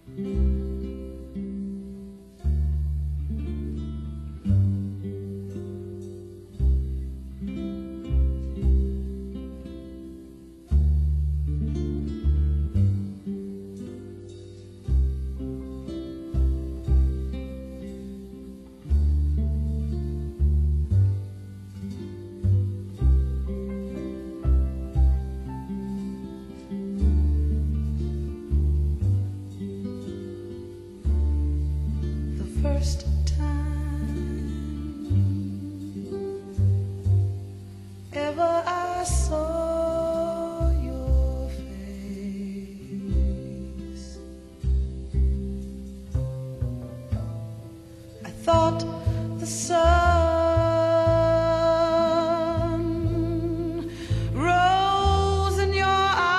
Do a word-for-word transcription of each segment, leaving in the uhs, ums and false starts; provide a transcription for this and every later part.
First time ever I saw your face, I thought the sun rose in your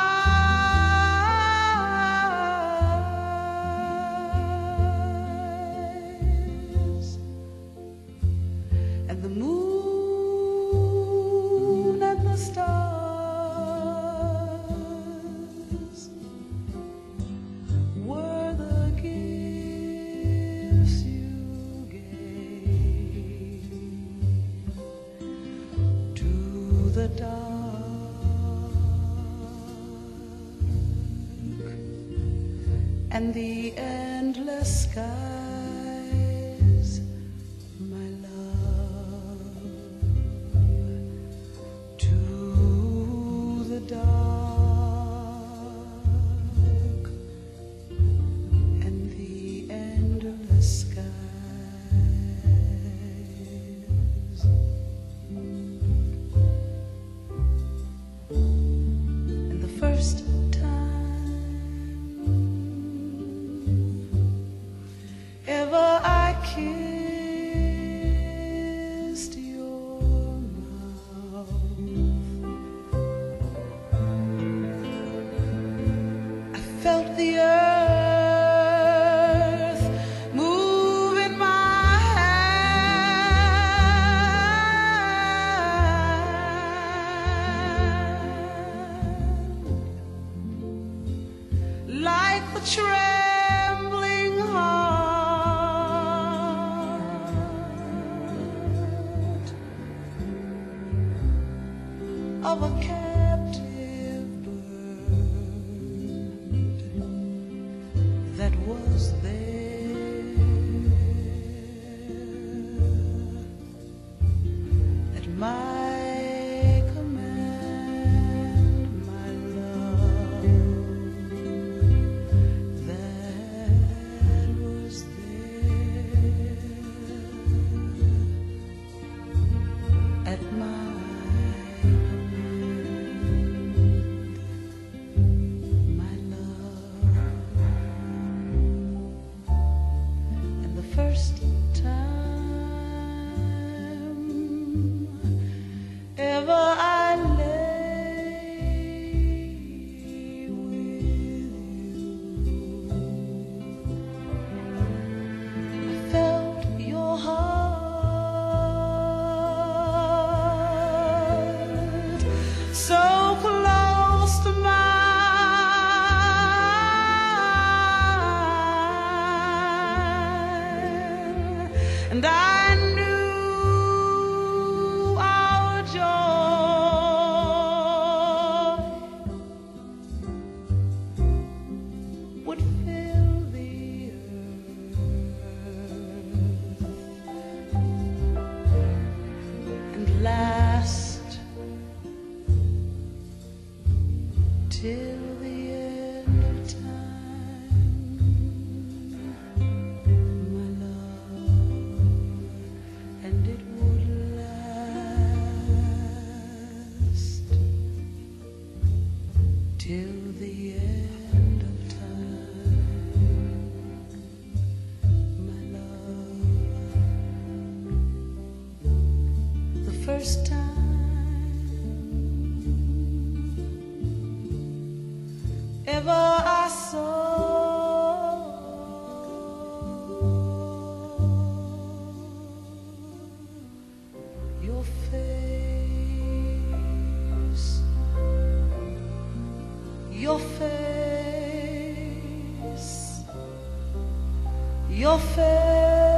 eyes, and the moon and the stars were the gifts you gave to the dark and the endless skies, my love, to the dark and the endless skies. And the first time ever I kissed your mouth, I felt the earth move in my hand, like the trembling heart of a captive bird that was there at my command, my love, that was there at my command, my love. And the first time ever I lay with you, I felt your heart so close to mine, and I knew our joy would fill the earth and last till the end of time, my love, and it would last till the end of time, my love. The first time ever I saw your face, your face your face.